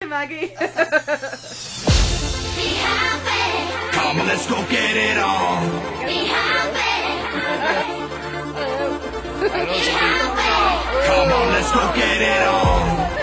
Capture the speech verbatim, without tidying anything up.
Maggie. Be happy. Come on, let's go get it on. Be happy. Be happy. Come on, let's go get it on.